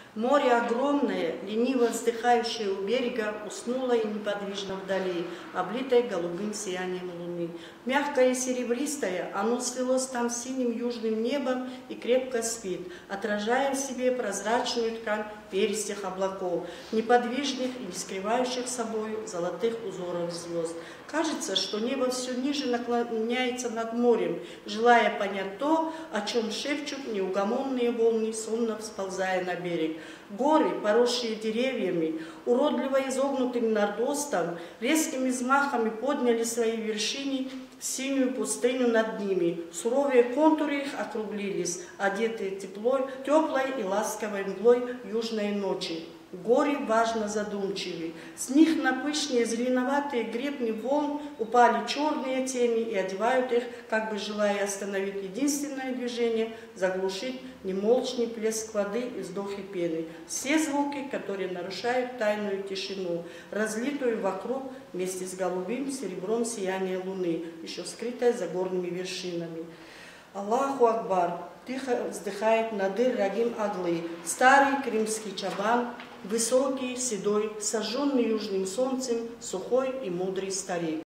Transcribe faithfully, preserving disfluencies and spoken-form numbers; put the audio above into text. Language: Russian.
Море огромное, лениво вздыхающее у берега, уснуло и неподвижно вдали, облитое голубым сиянием луны. Мягкое и серебристое, оно слилось там с синим южным небом и крепко спит, отражая в себе прозрачную ткань перистых облаков, неподвижных и не скрывающих собой золотых узоров звезд. Кажется, что небо все ниже наклоняется над морем, желая понять то, о чем шепчут неугомонные волны, сонно всползая на берег. Горы, поросшие деревьями, уродливо изогнутым нордостом, резкими взмахами подняли свои вершины в синюю пустыню над ними. Суровые контуры их округлились, одетые теплой, теплой и ласковой мглой южной ночи. Горы важно задумчивы. С них на пышные зеленоватые гребни волн упали черные тени и одевают их, как бы желая остановить единственное движение, заглушить немолчный плеск воды и вздохи пены. Все звуки, которые нарушают тайную тишину, разлитую вокруг вместе с голубым серебром сияния луны, еще скрытой за горными вершинами. Аллаху Акбар! Тихо вздыхает Надыр Рагим Аглы, старый крымский чабан, высокий, седой, сожженный южным солнцем, сухой и мудрый старик.